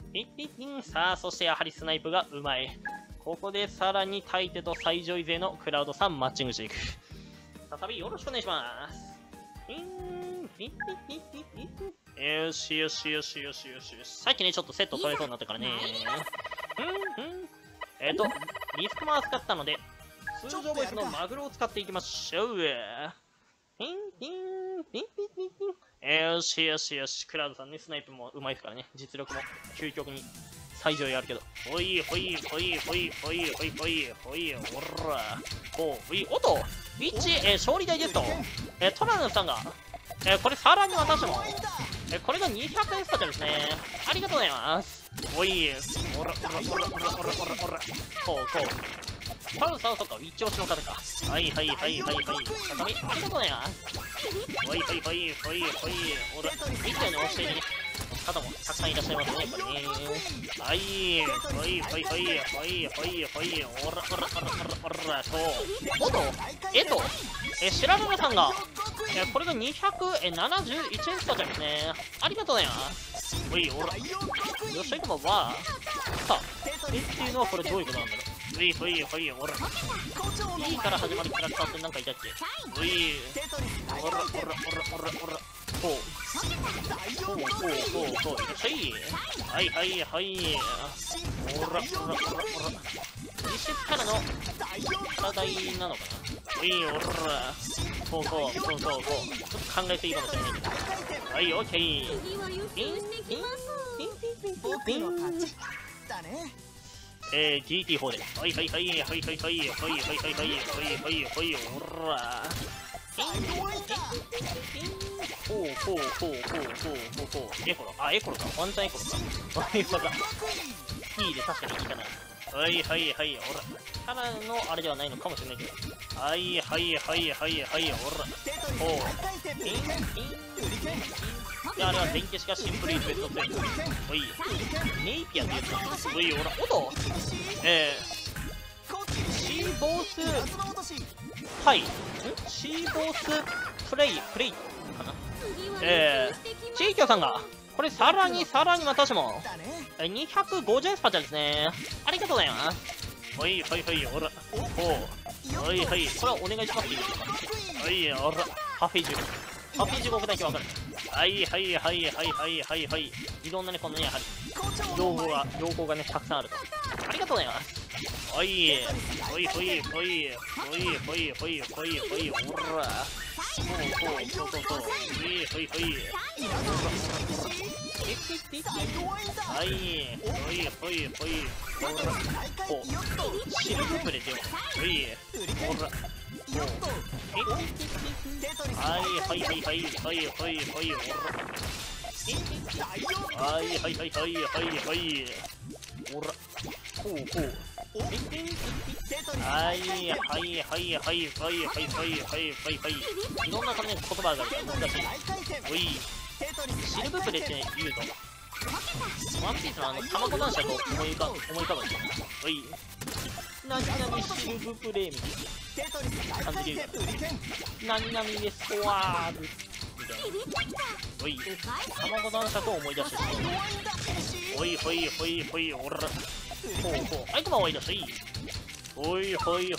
ピッピッピン。さあ、そしてやはりスナイプがうまい。ここでさらにタイテと最上位勢のクラウドさんマッチングしていく。再びよろしくお願いします。よしよしよしよしよしよし。さっきね、ちょっとセット取れそうになったからね。リスクも扱ったので、通常ボイスのマグロを使っていきましょう。よしよしよし。クラウドさんね、スナイプもうまいですからね。実力も究極に最上位あるけど。ほいほいほいほいほいほいほいほい、おら。ほい、おっと、ウィッチ、勝利台ですと。トラヌさんが、これさらに私も、これが200円スパチャですね。ありがとうございます。おい、おらおらおらおらおらおらおら。こう。トラヌさんはそっか、ウィッチ推しの方か。はいはいはいはいはい。高見、ありがとうございます。ほいほいほいほいほい。おら、ウィッチをね、押しているね。方もたくさんいらっしゃいますね、やっぱりね。はい、ほいほいほいほいほいほい、おらおらおらおらおらと、おと、白沼さんが、これが271円スパチャですね。ありがとうございます。ほい、おら、よっしゃいともは、さあ、っていうのはこれどういうことなんだろう。ほいほいほい、おら、いいから始まるキャラクターってなんかいたっけ。ほい、おらおらおらおらおら、ほう。ほう、いらっしゃい。はいはいはい。おらおらおらおら。実質からの体なのかな。おい、おら。そう。ちょっと考えていいかもしれないけど。はい、オッケー。GT4 で。はいはいはいはいはいはいはいはいはいはい、おら。ほう。エコロか。ワンチャンエコロか。いいで、確かにいいかな。はい、おら。からのあれではないのかもしれないけど。はい、おら。ほう。いや、あれは電気しかシンプルイズベット強い。ほい。ネイピアってやつだ。ほい、おら。おとシーボース、はい。シーボースプレイかな。チーキョさんが、これさらに私も、250円スパチャですね。ありがとうございます。ほい、おら。ほう。はい、これはお願いしますって言うか。はい、おら。ハフェ地獄だけわかる。はい。いろんなね、このね、やはり、用語がね、たくさんあると。ありがとうございます。ほい、おら。そう。シルブプレでも。ほい、おら。はい、おら。おら。ほう。はい。いろんな言葉があるから難しい。おい。シルブプレって言うと、ワンピースの卵男爵を思い浮かぶんですよ。おい。何々シルブプレみたいな感じで言うから。何々でスコアーズみたいな。おい。卵男爵を思い出してしまう。おい、おら。ほう。あいつもおいだし。ほい。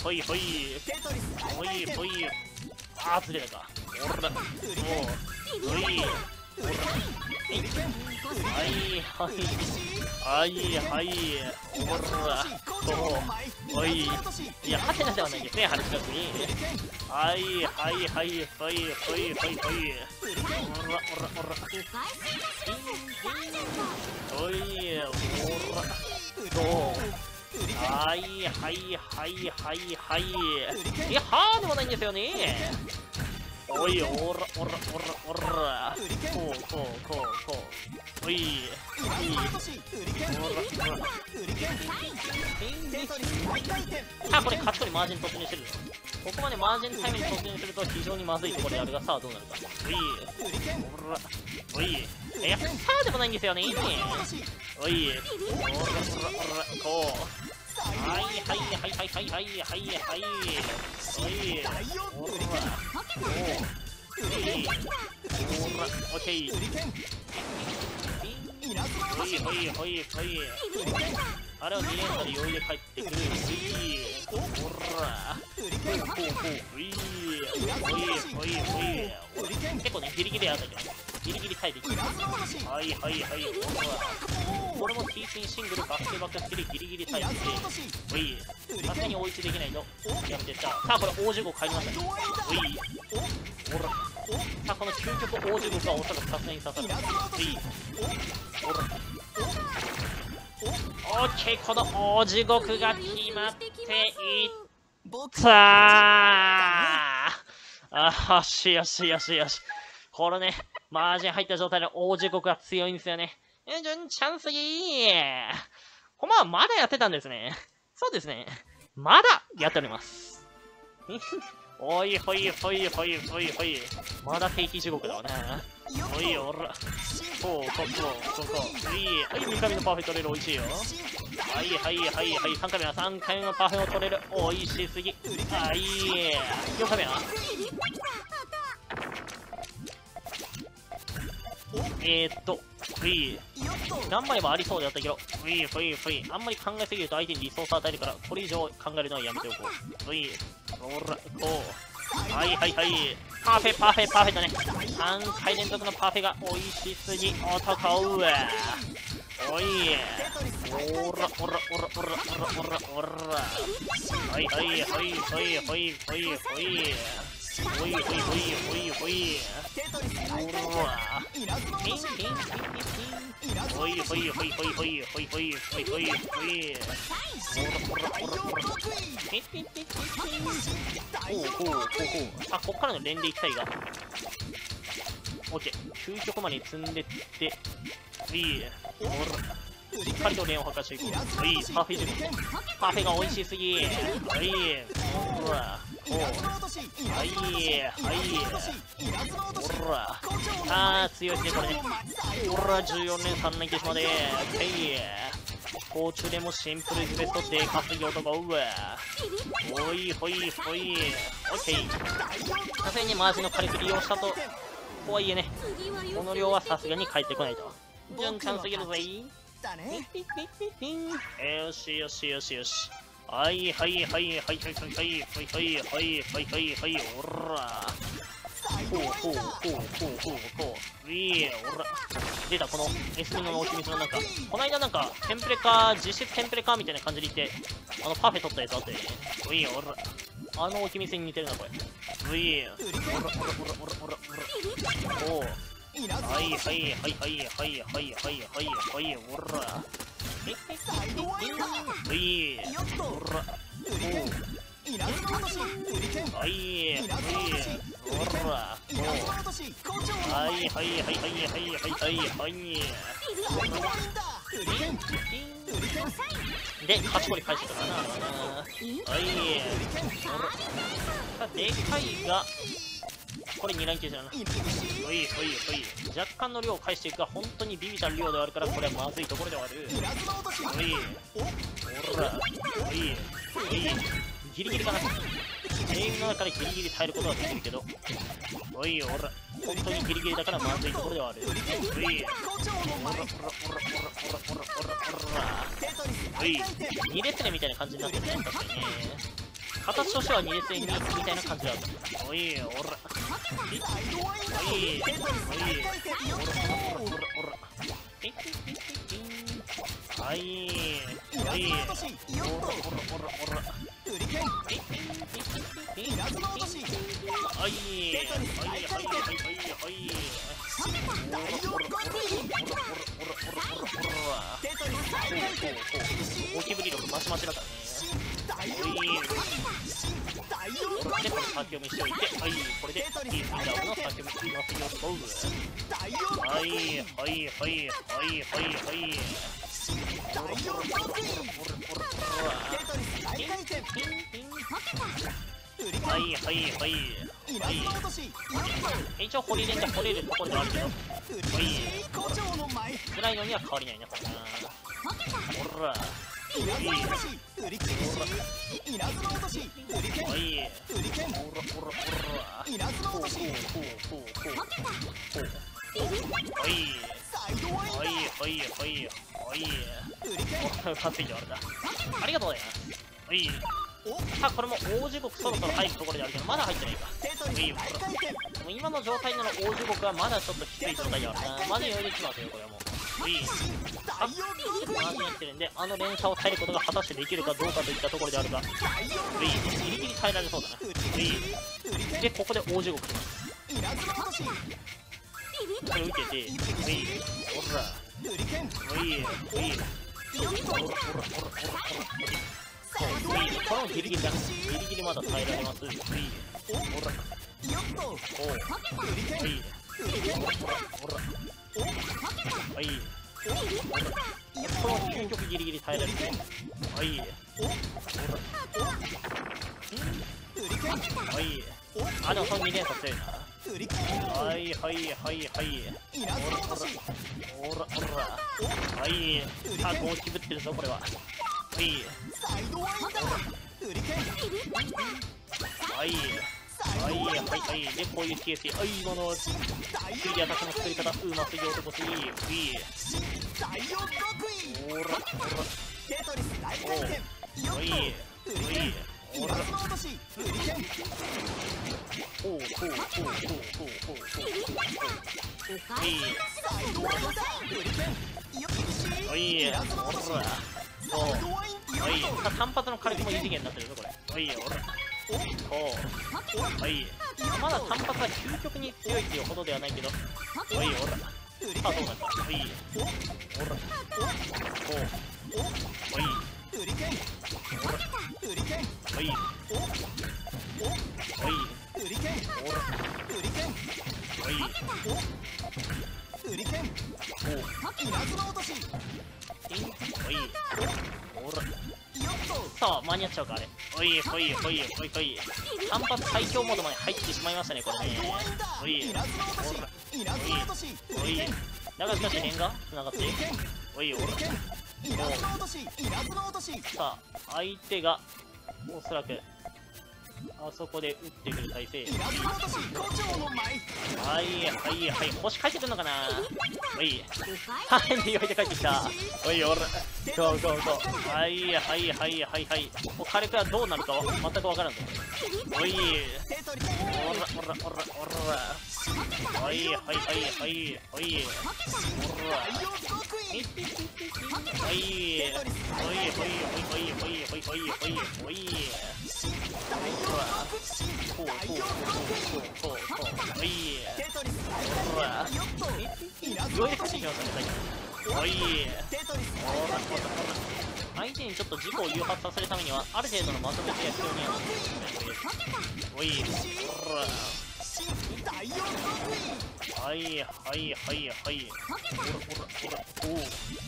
あー、ずれたか。おら。おい。おら。はい。おら。おい。いや、ハテナではないですね、春近くに。はい。おら。おい。おら。そう。はい。いや、はーでもないんですよね。おい、おら。こう。おい。さあ、これ勝ち取りマージン突入してる。ここまでマージンタイムに突入すると非常にまずいところであるが、さあどうなるか。おい。いや、さあでもないんですよね。おい。こう。はい。オッケー。 ほいほいほいほい。あれは2連鎖で余裕で帰ってくる。ほらほいほいほいほい。結構ねギリギリやったけどね、ギリギリ耐えてきて、はいはいはい。これも T スインシングルバックバックスキルギリギリ耐えてきて、ほいさすがに追いつできないのやめてさあ、これ大15返りましたね。ほいほらさあ、この究極大15がおそらくさすがに刺さる。ほいほらオッケー、この大地獄が決まっていったー。よしよしよしよし。これね、マージン入った状態で大地獄が強いんですよね。チャンスいい。こんばんは、まだやってたんですね。そうですね。まだやっております。おいほいほいほいほいほい。まだ定期地獄だわな。おいおら。こう。はい、2回目のパーフェ取れる、おいしいよ。はい、3回目のパーフェを取れる、おいしすぎ。はい、4回目は頑張ればありそうであったけど、あんまり考えすぎると相手にリソース与えるから、これ以上考えるのはやめておこう。ほら、こう。はい、パーフェだね。3回連続のパーフェが美味しすぎ、男うわ。おい、おら。はい。あ、こっからの連でいきたいが。オッケー、究極まで積んでって、しっかりと連を破壊していく。パーフェ自分。パーフェが美味しすぎ。ほら。ほら。あー、強いですね、これね。ほら、14連3連消しまで。高中でもシンプルズベストでかすぎ男うわ。ほい。オッケー。さすがにマージの火力利用したとはいえね、この量はさすがに返ってこないと。順調すぎるぜ。よし。はい。おら。出た、この S2 のお秘密のなんか、この間なんか、テンプレか、実質テンプレかみたいな感じで言って、パーフェ取ったやつあって、おら。あのお秘密に似てるな、これ。おら。はい、おら。で、8個で返してたかな。でかいが、これ2ラン級じゃな。若干の量を返していくが、本当にビビたる量ではあるから、これはまずいところではある。ほら。ギリギリかな。ゲームの中でギリギリ耐えることはできるけど、ほら。本当にギリギリだからまずいところではある。2列目みたいな感じになってるね、確かにね。形としては2列目みたいな感じだった。おら。ゴキブリ力マシマシだからね。で、これ先読みしておいて、これでいいスピーダーの先読みしますよ、そう。一応ホリレンで掘れるところではあるけど、辛いのには変わりないな、これな。ほら。 ほいほいほいほい。おかついて悪だ。ありがとうだよ。ほい。さあこれも大地獄そろそろ入るところであるけどまだ入ってないか。ほいほら。もう今の状態なら大地獄はまだちょっときつい状態であるな。まだ余裕できますよこれはもう。ほい。あっ結構安心してるんで連射を耐えることが果たしてできるかどうかといったところであるが。ほい。ギリギリ耐えられそうだな。ほい。でここで大地獄します。これ受けて、ほい、ほら、ほい、ほい、ほら、ほら、ほら、ほら、ほい、これもギリギリだ。ギリギリまだ耐えられます。ほい、ほら、ほう、ほい、ほら、ほら、ほい、ほら、この究極ギリギリ耐えられる。ほい、ほら、ほい、あ、でもその2連鎖強いな。はいはいはいはい。ほらほらほら。はい。さあ、ゴーキぶってるぞ、これは。はい。はい。はいはいはい。で、こういう TSC。はい、今の次で私の作り方、うますぎ男すぎ。はい。ほらほら。おはい。はい。ほら。ほうほうほうほうほうほうほう。はい。はい。ほら。そう。はい。さあ、単発の火力も異次元になってるぞ、これ。はい、ほら。こう。はい。まだ単発は究極に強いっていうほどではないけど。はい、ほら。さあ、どうなった。はい。ほら。こう。はい。ほら。はい。はい。ほら。はい。ほら。さあ、間に合っちゃうか、あれ。ほいほいほいほいほい。単発最強モードまで入ってしまいましたね、これね。ほい。ほら。ほい。だがしかし念が繋がっている。ほい、ほら。さあ、相手が、おそらく、あそこで打ってくる体勢。はいはいはい。星返ってくるのかな。おい。はい、弱いで帰ってきた。おい、おら。ゴーゴーゴー。はいはいはいはいはい。もう火力はどうなるか全くわからんぞ。おい。おらおらおらおら。はいはいはいはいはい。おら。はい。ほいほいほいほいほいほいほいほいほいほい。ほら。ほうほうほうほうほうほう。ほい。ほら。ようやくしてきましたね、最近。ほい。ほらほらほら。相手にちょっと事故を誘発させるためには、ある程度のまとめてが必要にはなってくるんですね。ほい。ほら。はいはいはいはい。ほらほらほら。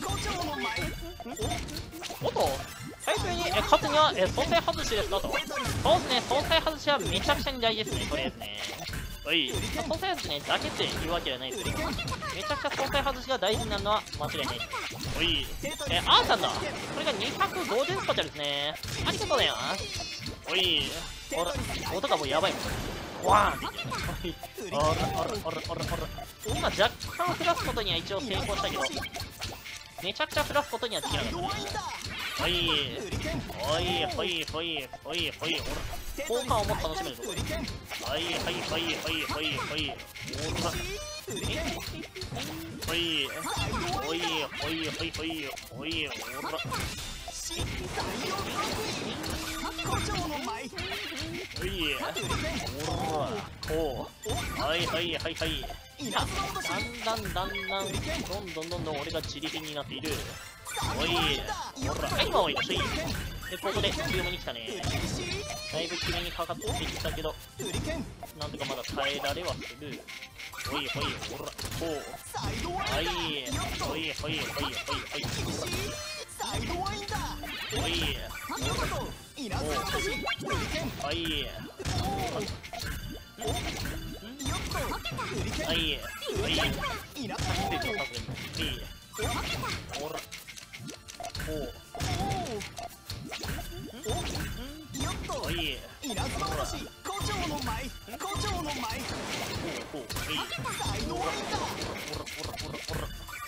おっと最初に勝つには総裁外しですかと。そうですね、総裁外しはめちゃくちゃに大事ですね、とりあえずね。はい、総裁外しねだけっていうわけじゃないですけど、めちゃくちゃ総裁外しが大事になるのは間違いないです。はい、あーたんだ。これが250スパチャルですね。ありがとうだよ。はい、ほら、音がもうやばいもん。ワーンって言ってる。あらあらあらあらあら。今若干降らすことには一応成功したけど、めちゃくちゃ降らすことにはできなかった。はい。ほいほいほいほいほい。ほら。効果をもっと楽しめるぞ、これ。はいはいはいはいはいはい。ほら。ほい。ほいほいほいほいほい。ほら。ほい。ほら。こう。はいはいはいはい。だんだんどんどん俺が自力になっている。おいほら、はい、今はいらっしゃい。で、ここで強めに来たね。だいぶ決めにかかってきたけど、なんとかまだ耐えられはする。ほいほい、ほら、こう。はい、ほいほいほいほいほい。ほい、ほう。はい。はい、はい。ほら。ほう。はい。ほら。ほうほう。はい。ほらほらほらほら。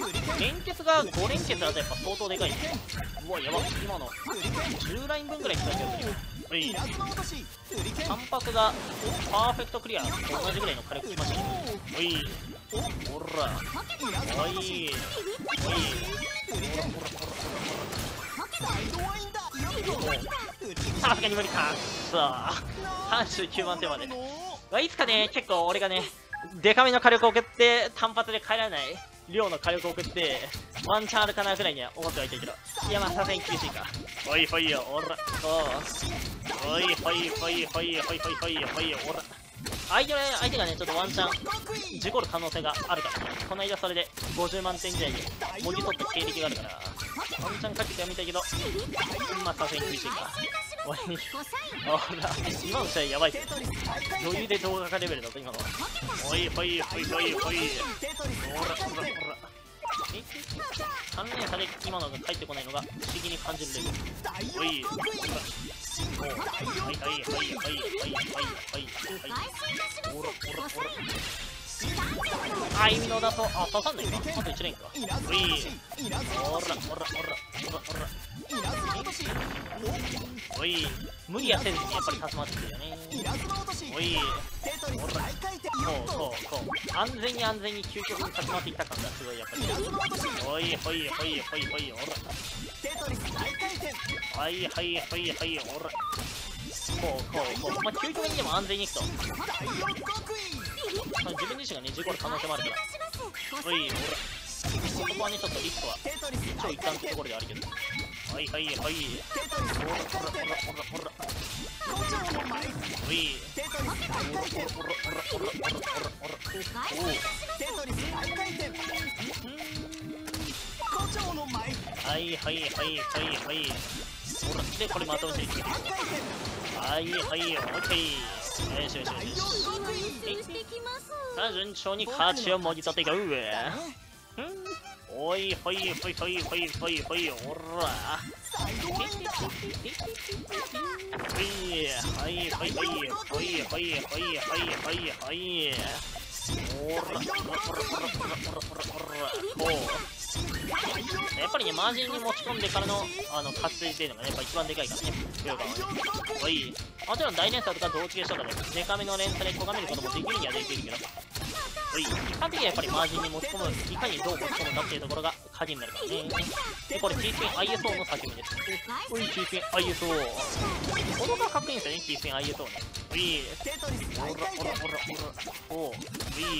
が5連結だとやっぱ相当でかいね。うわやば、今の10ライン分ぐらい来たけど、はい、単発がパーフェクトクリアと同じぐらいの火力きましたね。おいほらおいおいさすがに無理か。さあ39番手までいつかね、結構俺がねデカめの火力を送って単発で帰らない量の火力を送ってワンチャンあるかなぐらいには思ってはいたけど、いやまあさすがに厳しいか。おいほいよおらおいほいほいほいほいほいほいほいおら相手がねちょっとワンチャン事故る可能性があるからね。この間それで50万点ぐらいでもぎ取った経歴があるからワンチャンかけてはみたいけど、まあさすがに厳しいか。おいほら今の試合やばいっす。余裕で動画化レベルだと今のは。おいほいほいほいほいほらほらほら3連射で今のが返ってこないのが不思議に感じるレベル。おいほらはいはいはいはいはいはいはいほらほらほらあいみのだと刺さんないか。あと1連か。おいほらほらほらほらほらおい無理やせずにやっぱり立つまってくるよね。おいほらそう安全に究極に立ち回っていった感がすごいやっぱり。おいほいほいほいほいほらはいはいはいはいほらまあ究極にでも安全にいくと自分自身がね事故る可能性もあるから。おいほらそこはねちょっとリスクは超一旦ってところであるけど。はいはいはいほらほらほらほらほらおいほらほらほらほらほらほらほらはいはいはいはいはいほらでこれまた落ちてきてはいはいオッケーよしよしよしよし。さあ順調に勝ちをもぎ取っていく。おいほいほいほいほいほいほいほらはいはいはいはいはいはいはいはいはいほらほらほらほらほらほらほらやっぱりねマージンに持ち込んでからの活性っていうのが、ね、やっぱ一番でかいからね。フヨガはねおいもちろん大連鎖とか同期でしとかでデカめの連鎖で咎めることもできるにはできるけど、一般的にはやっぱりマージンに持ち込むいかにどう持ち込むかっていうところが鍵になるからね。でこれ T スピン ISO の叫びです。おい T スピン ISO このがかっこいいんですよね。 T スピン ISO ね。おいほらほらほらほらおい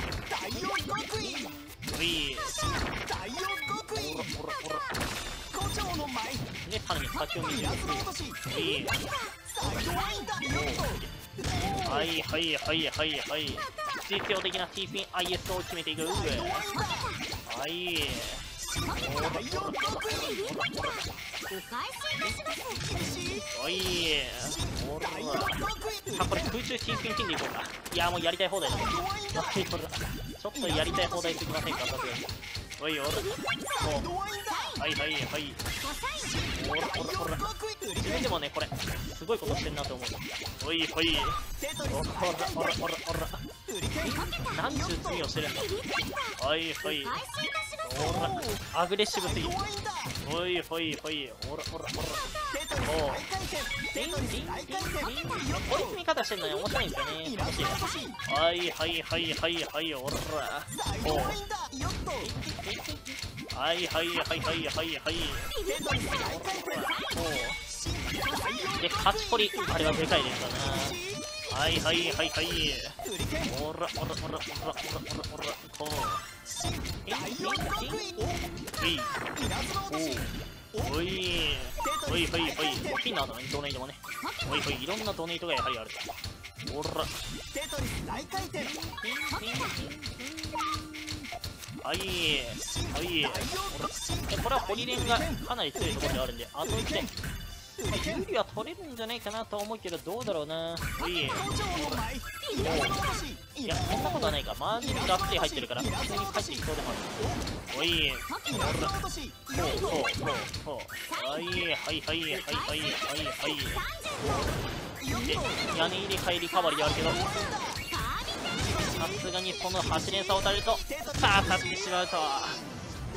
おいほらほらほらでさらに先を見る。おいはいはいはいはいはい実用的な T スピン IS を決めていく。はいほらほらほらほらほらおいほらさあこれ空中 T スピンピンでいこうか。いやもうやりたい放題だ。ちょっとやりたい放題すぎませんか。さすがにおいほらはいはいはいほらほらほら自分でもねこれすごいことしてんなと思う。おいほいほらほらほらほらなんちゅう罪をしてるんだ。おいほいほらアグレッシブすぎる。おいほいほいほらほらほらおリンリンリンリンこういう積み方してんのに面白いんですよね。楽しい。はいはいはいはいはいほらおはいはいはいはいはいはいで勝ちポリあれはでかいですかな。はいはいはいはいほらほらほらほらほらほらほらこうおいおいほいほい大きいなドネイトもね。おいほいいろんなドネイトがやはりある。ほらはいはいほらこれはホリレンがかなり強いところであるんであと1点有利は取れるんじゃないかなと思うけどどうだろうな。おいいやそんなことはないか。マージンがっつり入ってるから普通に帰っていきそうでもある。おいほらほうはいはいはいはいはいはいはいで屋根入れ替えリカバリーあるけどさすがにその8連鎖を打たれるとさあ立ってしまうと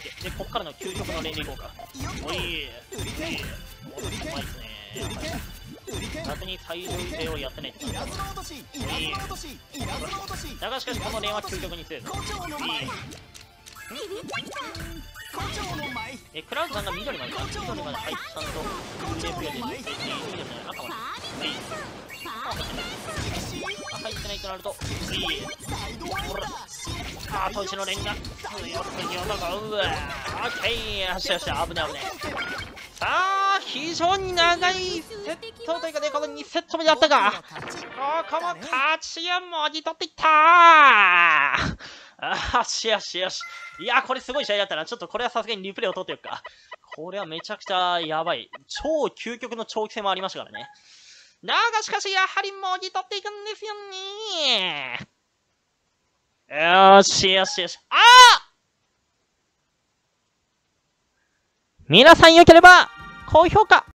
オッケー。で、こっからの究極の連でいこうか。おい、おい、おい、うまいっすね。逆に最上位勢をやってないって感じ。だがしかしこの連は究極に強いぞ。クラウドさんが緑までか。緑まで入ってちゃんと緑じゃない赤まで。入ってないとなると、投資の連が強くに男がうわー、オッケー、よしよし、危ね危ね。さあ、非常に長いセットというかね、この2セット目であったが、ここも勝ちをもぎ取っていったー。よしよしよし。いや、これすごい試合だったな。ちょっとこれはさすがにリプレイを取っておくか。これはめちゃくちゃやばい。超究極の長期戦もありましたからね。だがしかし、やはりもぎ取っていくんですよね。よしよしよし。皆さん良ければ、高評価